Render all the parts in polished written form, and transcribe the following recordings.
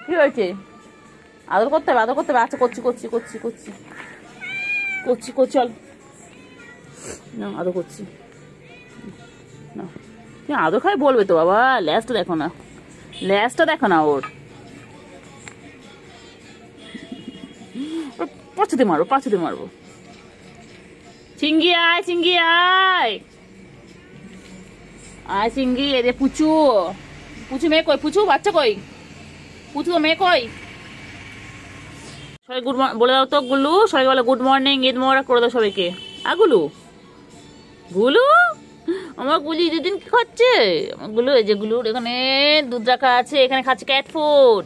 কি হয়েছে? আদর করতে হবে, আদর করতে হবে। আচ্ছা করছি করছি করছি করছি করছি করছি, চল না আদর করছি না। তুমি আদর খাই বলবে তো বাবা। ল্যাজটা দেখো না, ল্যাজটা দেখো না ওর। পাছুতে মারবো, পাছুতে মারবো। চিঙ্গি আয়, চিঙ্গি আয়, আয় চিঙ্গি। এদের পুচু, পুচু মেয়ে কই? পুচু বাচ্চা কই? পুচু তো মেয়ে কই? সবাই গুড মর্নিং বলে দাও তো গুলু। সবাই বলে গুড মর্নিং, ঈদ মোবারক করে দাও সবাইকে। গুলু, গুলু আমার গুলি দুদিন কি খাচ্ছে? আমার গুলু, এই যে গুলুর এখানে দুধ রাখা আছে, এখানে খাচ্ছে ক্যাট ফুড।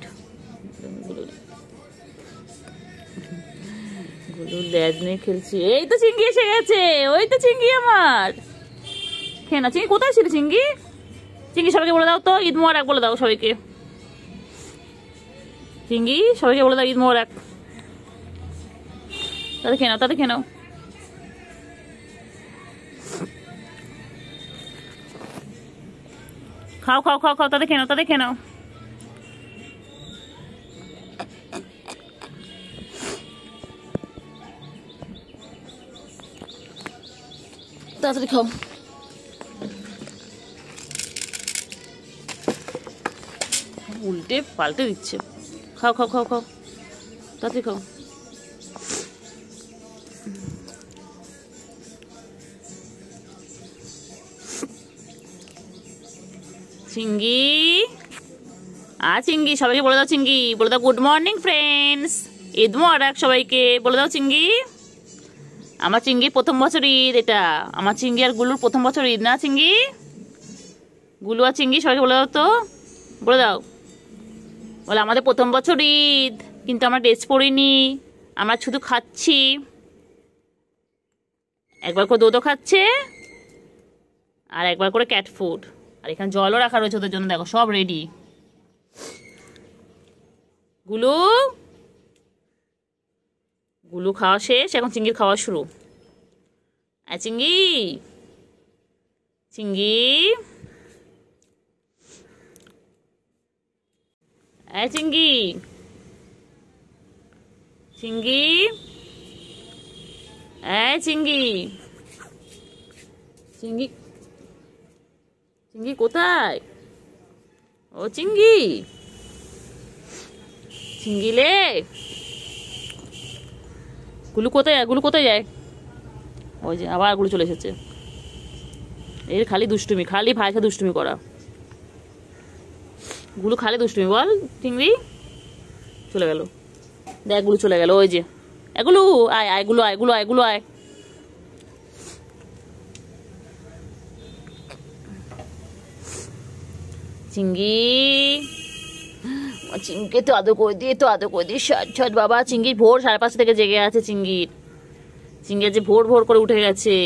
গুলু ল্যাজ নিয়ে খেলছে। এই তো চিঙ্গি এসে গেছে, ওই তো চিঙ্গি আমার। খেয়ে না চিঙ্গি, কোথায় ছিল চিঙ্গি? চিঙ্গি সবাইকে বলে দাও তো ঈদ মোবারক বলে দাও সবাইকে। চিঙ্গি সবাইকে বলে দাও ঈদ মোবারক। তাদের খেয়ে নাও, তাদের খেয়ে নাও। খাও খাও খাও খাও, তাদের খেয়ে নাও, তাদের খেয়ে নাও। তাড়াতাড়ি খাও। উল্টে পাল্টে দিচ্ছে। খাও খাও খাও খাও, তাড়াতাড়ি খাও। চিঙ্গি চিঙ্গি সবাইকে বলে দাও, চিঙ্গি বলে দাও গুড মর্নিং ফ্রেন্ডস, ঈদ মোবারক সবাইকে বলে দাও চিঙ্গি। আমার চিঙ্গির প্রথম বছর ঈদ এটা। আমার চিঙ্গি আর গুলুর প্রথম বছর ঈদ না চিঙ্গি? গুলু আর চিঙ্গি সবাইকে বলে দাও তো, বলে দাও। বলে আমাদের প্রথম বছর ঈদ, কিন্তু আমরা ড্রেস পরিনি, আমরা শুধু খাচ্ছি। একবার করে দুধও খাচ্ছে আর একবার করে ক্যাট ফুড। আর এখানে জলও রাখা রয়েছে ওদের জন্য, দেখো সব রেডি। গুলু, গুলু খাওয়া শেষ, এখন চিঙ্গির খাওয়া শুরু। চিঙ্গি, চিঙ্গি, চিঙ্গি, চিঙ্গি, চিঙ্গি, চিঙ্গি, চিঙ্গি কোথায়? ও চিঙ্গি, চিঙ্গিলে। গুলু কোথায় যায়? গুলু কোথায় যায়? ওই যে আবার গুলু চলে এসেছে। এর খালি দুষ্টুমি, খালি ভাইকে দুষ্টুমি করা। গুলু খালি দুষ্টুমি বল। চিংড়ি চলে গেল, দেখ গুলু চলে গেল। ওই যে এগুলো আয়, আয় গুলো, আয় গুলো, আয় গুলো, আয়। চিঙ্গি, চিঙ্গিকে তো আদর করে দিয়ে, তো আদর করে দিয়ে সাত বাবা। চিঙ্গির ভোর 5:30 থেকে জেগে আছে চিঙ্গির। চিঙ্গি যে ভোর ভোর করে উঠে গেছে।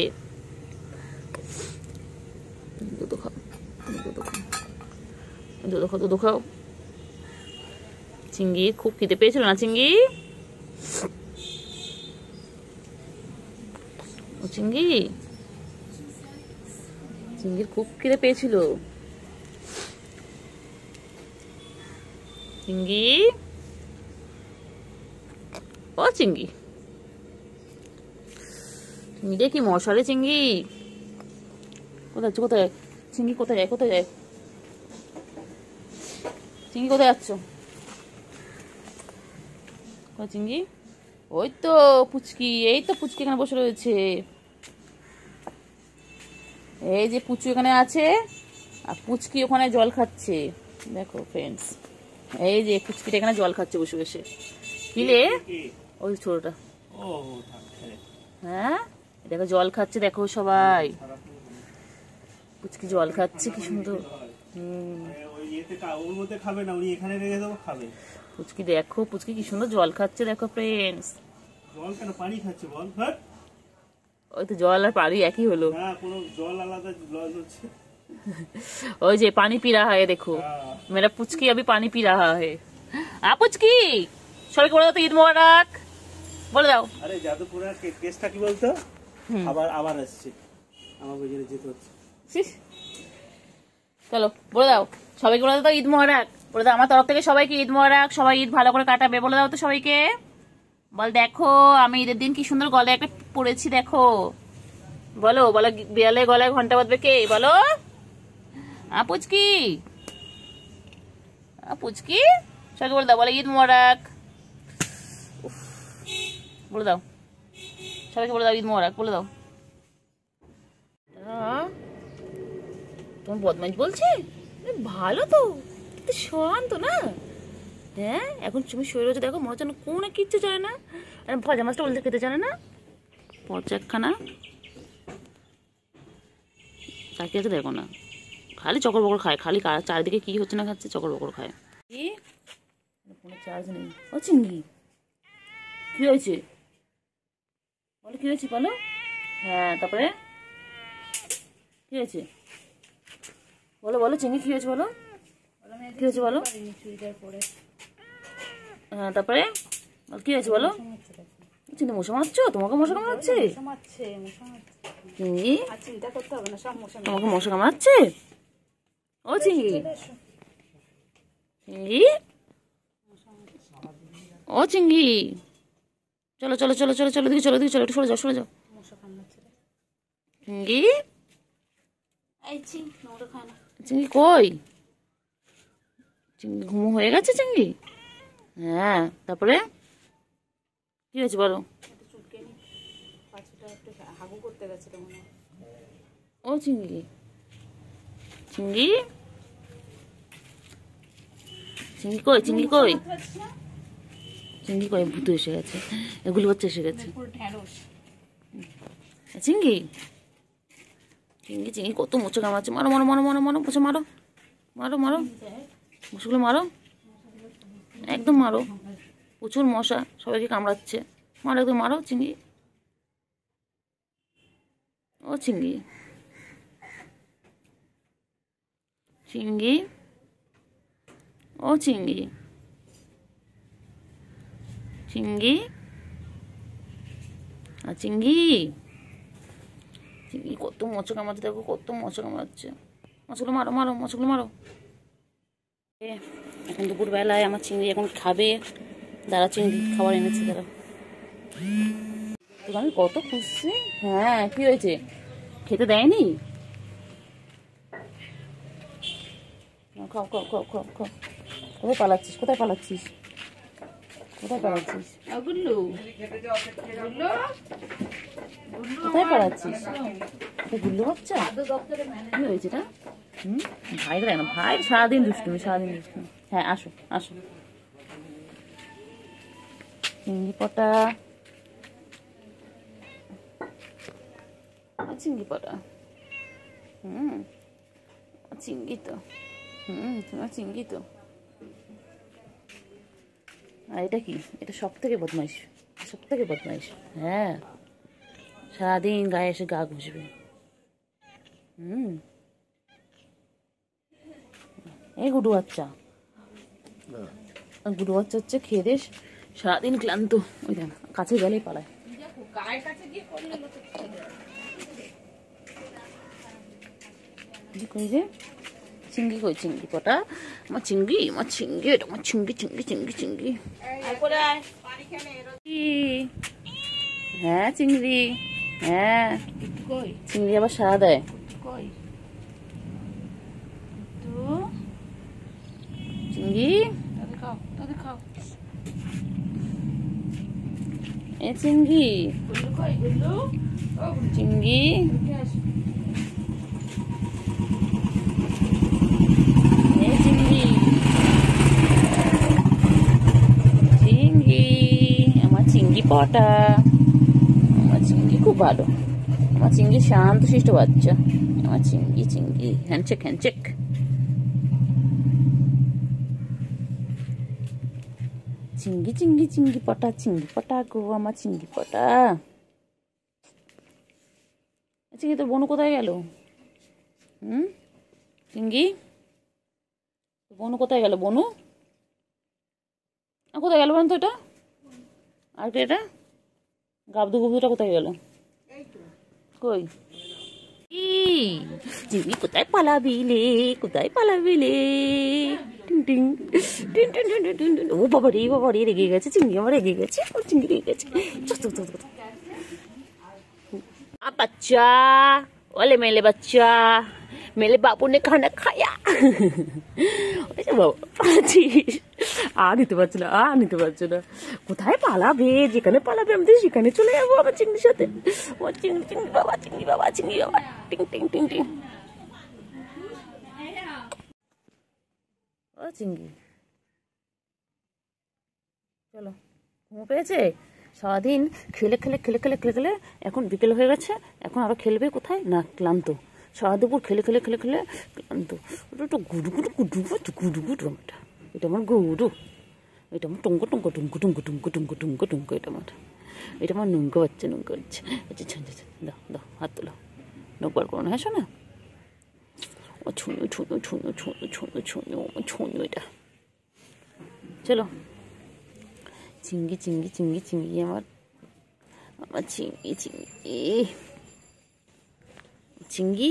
দুধ খাও, দুধ খাও, দুধ খাও। চিঙ্গি খুব খিদে পেয়েছিল না চিঙ্গি? ও চিঙ্গি, চিঙ্গির খুব খিদে পেয়েছিল। চিঙ্গি, ও চিঙ্গি, চিঙ্গি কি মশারে চিঙ্গি? কোথায় যাচ্ছ? কোথায় চিঙ্গি? কোথায় যায়? কোথায় যায় চিঙ্গি? কোথায় যাচ্ছ? চিঙ্গি ওই তো পুচকি, এই তো পুচকি এখানে বসে রয়েছে। এই যে পুচু এখানে আছে আর পুচকি ওখানে জল খাচ্ছে। দেখো ফ্রেন্ডস, এই যে পুচকিটা এখানে জল খাচ্ছে বসে বসে। কিলে ওই ছোটটা, হ্যাঁ দেখো জল খাচ্ছে, দেখো সবাই। পুচকি জল খাচ্ছে, কি সুন্দর। পুচকি দেখো, পুচকি কি সুন্দর জল খাচ্ছে, দেখো ফ্রেন্ডস। জল কেন, পানি খাচ্ছে বল। ওই তো জল আর পানি একই হলো। না, কোনো জল আলাদা জল হচ্ছে। ওই যে পানি পি रहा है, देखो मेरा पुचकी अभी पानी पी रहा है। পুচকি সবাইকে বলে দাও তো ঈদ মোবারক বলে দাও। আরে যাদবপুরের কেসটা কি বলতো? আবার আসছে, আমার বুঝে যেতে হচ্ছে। চলো বলে দাও, সবাইকে বলে দাও ঈদ মোবারক। বলে দাও আমার তরফ থেকে সবাইকে ঈদ মোবারক, সবাই ঈদ ভালো করে কাটাবে বলে দাও তো সবাইকে। বল দেখো আমি ঈদের দিন কি সুন্দর গলায় একটা পরেছি দেখো। বলো বলো বিড়ালের গলায় ঘন্টা বাজবে কে বলো? পুচকি পুচকি সবাইকে বলে দাও, বলে ঈদ মোবারক বলে দাও, সবাইকে বলে দাও ঈদ মোবারক বলে দাও। তোমার বদমাইশ বলছে? ভালো তো, শান্ত না? হ্যাঁ এখন তুমি শুয়ে রয়েছে দেখো, মনে হচ্ছে কোনো কিচ্ছু জানে না। ভাজা মাছটা বলতে খেতে জানে না, পচা একখানা। তাকে আছে দেখো না, খালি চকর বকর খায়, খালি চারিদিকে কি হচ্ছে না খাচ্ছে, চকর বকর খায়। কি ফোনে চার্জ নেই। ও চিংড়ি কি হয়েছে বলো, কি হয়েছে বলো? হ্যাঁ তারপরে কি হয়েছে বলো, বলো চিংড়ি কি হয়েছে বলো, কি হয়েছে বলো? হ্যাঁ তারপরে কি হয়েছে বলো? চিন্তা মশা মারছো? তোমাকে মশা কামড়াচ্ছে? চিংড়ি তোমাকে মশা কামড়াচ্ছে? ও চিংড়ি, চিংড়ি ও চিংড়ি চলো চলো চলো চলো চলো দিকে চলো, দিকে চলো, একটু সরে যাও সরে যাও। চিংড়ি চিংড়ি কই? চিংড়ি ঘুম হয়ে গেছে চিংড়ি? হ্যাঁ তারপরে কি হয়েছে বলো? ও চিংড়ি, চিংড়ি চিংড়ি কই? চিংড়ি কই? চিংড়ি কই? ভূত এসে গেছে, এগুলো বাচ্চা এসে গেছে। চিংড়ি চিংড়ি চিংড়ি কত মোচা কামড়াচ্ছে, মারো মারো মারো মারো মারো মোচা মারো মারো মারো মশাগুলো মারো, একদম মারো, প্রচুর মশা সবাইকে কামড়াচ্ছে, মারো একদম মারো চিংড়ি। ও চিংড়ি, চিংড়ি ও চিংড়ি, চিংড়ি চিংড়ি চিংড়ি কত মশা কামড়াচ্ছে দেখো, কত মশা কামড়াচ্ছে, মশাগুলো মারো মারো মশাগুলো মারো। এখন দুপুর বেলায় আমার চিংড়ি এখন খাবে, দাঁড়া চিংড়ি খাবার এনেছে তারা, আমি কত খুশি। হ্যাঁ কি হয়েছে, খেতে দেয়নি? খাও খাও খাও খাও খাও। কোথায় পালাচ্ছিস, কোথায় পালাচ্ছিস, কোথায় পালাচ্ছিস, কোথায় পালাচ্ছিস? গুল্লু বাচ্চা কি হয়েছে এটা? ভাই দেখ না, ভাই সারাদিন দুষ্টুমি সারাদিন দুষ্টুমি। হ্যাঁ আসো আসো চিংড়ি পটা, চিংড়ি পটা। চিংড়ি তো তোমার চিংড়ি তো। আর এটা কি? এটা সব থেকে বদমাইশ, সব থেকে বদমাইশ। হ্যাঁ সারাদিন গায়ে এসে গা ঘুষবে। এই গুডু বাচ্চা, গুডু বাচ্চা হচ্ছে খেয়ে দিয়ে সারাদিন ক্লান্ত, ওই দেখ কাছে গেলেই পালায়। কই রে চিংড়ি কই? চিংড়ি কটা আমার চিংড়ি, আমার চিংড়ি, এটা আমার চিংড়ি চিংড়ি চিংড়ি চিংড়ি। হ্যাঁ চিংড়ি, হ্যাঁ চিংড়ি আবার সারা দেয়। চিংড়ি এ চিংড়ি, চিংড়ি চিংড়ি, চিংড়ি আমার চিংড়ি পটা, আমার চিংড়ি খুব ভালো, আমার চিংড়ি শান্ত শিষ্ট বাচ্চা, আমার চিংড়ি চিংড়ি হ্যান্ডশেক হ্যান্ডশেক। চিংড়ি চিংড়ি চিংড়ি পটা, চিংড়ি পটা গো আমার চিংড়ি পটা। চিংড়ি তোর বোনু কোথায় গেল? চিংড়ি বনু কোথায় গেল? বনু কোথায় গেল বলুন তো? এটা আর কি, এটা গাবদু গুবদুটা কোথায় গেল? কই কি চিংড়ি কোথায় পালাবি লে, কোথায় পালাবি লে? টিং টিং টিং টিং টিং টিং টিং। ও বাবা রে রেগে গেছে চিংড়ি, আমার রেগে গেছে, ও চিংড়ি রেগে গেছে। बच्चा, ओले मेरे बच्चा, मेरे बाबू ने खाना खाया। নিতে পারছি না, নিতে পারছি না। কোথায় পালাবে, যেখানে পালাবে আমি সেখানে চলে যাবো আমার চিংড়ির সাথে। ও চিংড়ি চিংড়ি বাবা, চিংড়ি বাবা, চিংড়ি বাবা, টিং টিং টিং টিং। ও চিংড়ি, চলো, ঘুম পেয়েছে? সারাদিন খেলে খেলে খেলে খেলে খেলে খেলে এখন বিকেল হয়ে গেছে, এখন আরো খেলবে কোথায় না, ক্লান্ত। সারা দুপুর খেলে খেলে খেলে খেলে ক্লান্ত। ওটা একটু গুডু গুডু গুডু গুডু গুডু গুডু, এটা এটা আমার গরু, এটা আমার টুঙ্কো টুঙ্কো টুঙ্কো টুঙ্কো টুঙ্কো টুঙ্কো টুঙ্কো টুঙ্কো, এটা আমার নুঙ্কো বাচ্চা, নুঙ্কো বাচ্চা। আচ্ছা দাও দাও, হাত তোলো, নকবার করো না, হ্যাঁ শোনা? ও ছুঁয়ো ছুঁয়ো ছুঁয়ো ছুঁয়ো ছুঁয়ো ছুঁয়ো ছুঁয়ো, এটা চলো। চিংড়ি চিংড়ি চিংড়ি চিংড়ি, আমার আমার চিংড়ি চিংড়ি চিংড়ি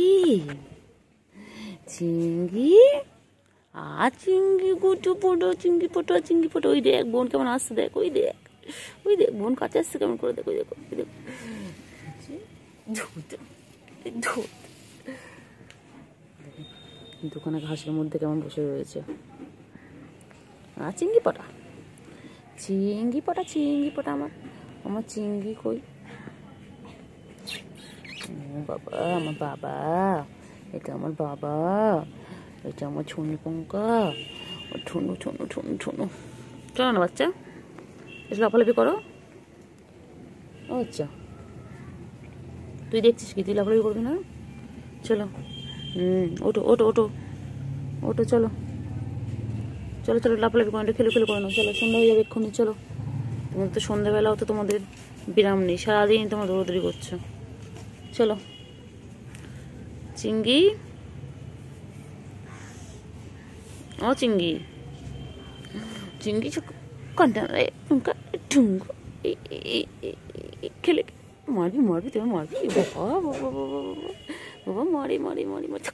চিংড়ি, আর চিংড়ি গুটু পোটো, চিংড়ি পোটো, চিংড়ি পোটো। ওই দেখ বোন কেমন আসছে, দেখ ওই দেখ, ওই দেখ বোন কাছে আসছে কেমন করে, দেখ ওই দেখ, ওই দেখ। দোকানে ঘাসের মধ্যে কেমন বসে রয়েছে। আর চিংড়ি পটা, চিংড়ি পটা, চিংড়ি পটা, আমার আমার চিংড়ি কই? ও বাবা, আমার বাবা, এটা আমার বাবা, এটা আমার ছুনু পঙ্কা, ঠুনু ঠুনু ঠুনু ঠুনু। চলো না বাচ্চা, এসে লাফালাফি করো। ও আচ্ছা, তুই দেখছিস কি, তুই লাফালাফি করবি না? চলো, ওটো ওটো ওটো ওটো, চলো চলো চলো, লাফালাফি করে খেলে খেলে করে নাও। চলো, সন্ধ্যা হয়ে যাবে এক্ষুনি, চলো। তোমাদের তো সন্ধ্যাবেলাও তো তোমাদের বিরাম নেই, সারাদিন তোমরা দৌড়দৌড়ি করছো। চলো চিংড়ি, ও চিংড়ি চিংড়ি, কন্টেনারে ঠুঙ্গো খেলে মারবি মারবি, তুমি মারবি বাবা, বাবা বাবা বাবা, মারে মারে মারে মারে।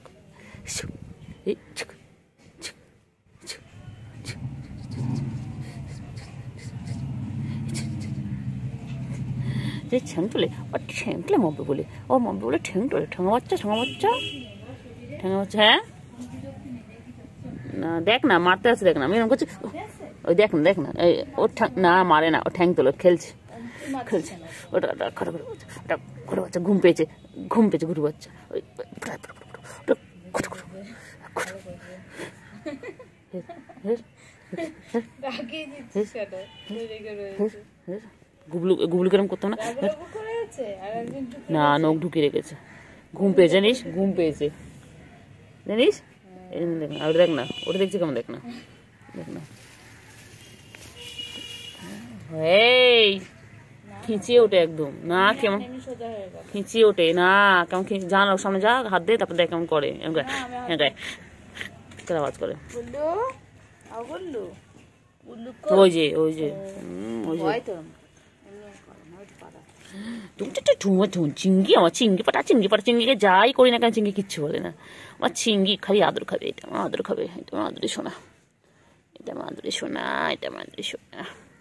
ঠ্যাং তোলে, আর ঠ্যাং তোলে মারবে বলে, ও মারবে বলে ঠ্যাং তোলে। ঠ্যাঙা বাচ্চা, ঠ্যাঙা বাচ্চা, ঠ্যাঙা বাচ্চা। হ্যাঁ না, দেখ না মারতে আছে, দেখ না আমি এরকম করছি। ওই দেখ না, দেখ না, ওর না মারে না, ও ঠ্যাং তোলে, খেলছে খেলছে। ওটা খড় করে ওটা ঘুরে বাচ্চা, ঘুম পেয়েছে, ঘুম পেয়েছে ঘুরে বাচ্চা। ওই গুবলু গুবলু কেরম করতাম না, না নখ ঢুকিয়ে রেখেছে। ঘুম পেয়েছে জানিস, ঘুম পেয়েছে জানিস। দেখ না, ওটা দেখ না, ওটা দেখছি কেমন, দেখ না, দেখ না। এই খিঁচিয়ে ওঠে একদম, না কেমন খিঁচিয়ে ওঠে, না কেমন জান, ওর সামনে যা, হাত দে, তারপর দেখ কেমন করে, আওয়াজ করে। ওই যে ওই যে ওই যে চিংড়ি, আমার চিংড়ি পাটা, চিংড়ি পাটা, চিংড়িকে যাই করি না কেন চিংড়ি কিচ্ছু বলে না। আমার চিংড়ি খালি আদর খাবে, এটা আমার আদর খাবে, এটা আমার আদরে শোনা, এটা আমার আদরে শোনা, এটা আমার আদরে শোনা।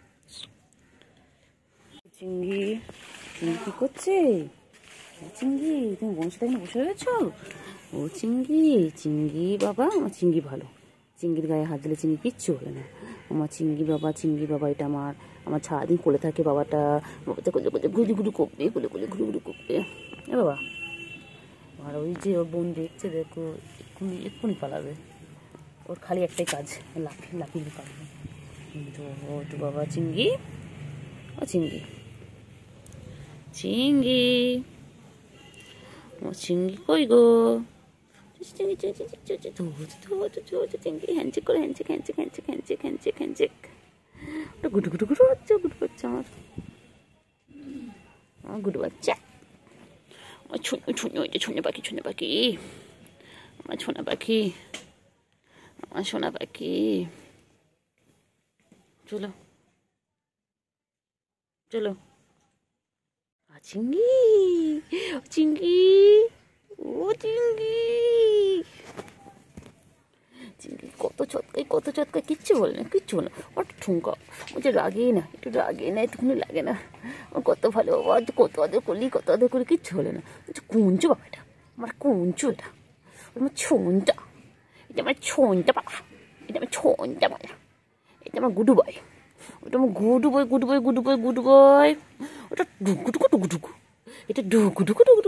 চিংড়ি, চিংড়ি কি করছে? চিংড়ি, তুমি বোনের সাথে বসে রয়েছ? ও চিংড়ি, চিংড়ি বাবা, আমার চিংড়ি ভালো, চিংড়ির গায়ে হাত দিলে চিংড়ি কিচ্ছু বলে না। আমার চিংড়ি বাবা, চিংড়ি বাবা, এটা আমার আমার সারাদিন কোলে থাকে বাবাটা, বাবাটা কোলে কোলে গুলি গুলি করবে, কোলে কোলে গুলি গুলি করবে। এ বাবা, আর ওই যে ওর বোন দেখছে, দেখো এক্ষুনি এক্ষুনি পালাবে, ওর খালি একটাই কাজ, লাফিয়ে লাফিয়ে পালাবে। তো বাবা চিংড়ি, ও চিংড়ি, চিংড়ি, ও চিংড়ি কই গো? চিংড়ি চিংড়ি হ্যান্ডশেক করে, handshake handshake handshake handshake handshake handshake. ওটা গুটু গুটু গুটু বাচ্চা, গুটু বাচ্চা, আমার আমার গুটু বাচ্চা, আমার ছুঁয়ো ছুঁয়ো, ওই যে ছুঁয়ো পাখি, ছুঁয়ো পাখি, আমার সোনা পাখি, আমার সোনা পাখি। চলো চলো, চিংড়ি চিংড়ি, ও ও চিংড়ি, চিংড়ি কত চটকায় কিচ্ছু বলে না, কিচ্ছু বলে না। ওর ঠুঙ্কা বলছে রাগে না, একটু রাগে না, একটুখানি লাগে না। আমার কত ভালো বাবা, কত আদর করলি কিচ্ছু হলে না। কুঞ্চু বাবা, এটা আমার কুঞ্চু, এটা আমার ছোনটা, এটা আমার ছোনটা বাবা, এটা আমার ছোনটা বাবা, এটা আমার গুডু বয়, ওটা আমার গুডু বয়, ওটা ডুকু ডুকু, এটা ডুকু ডুকু,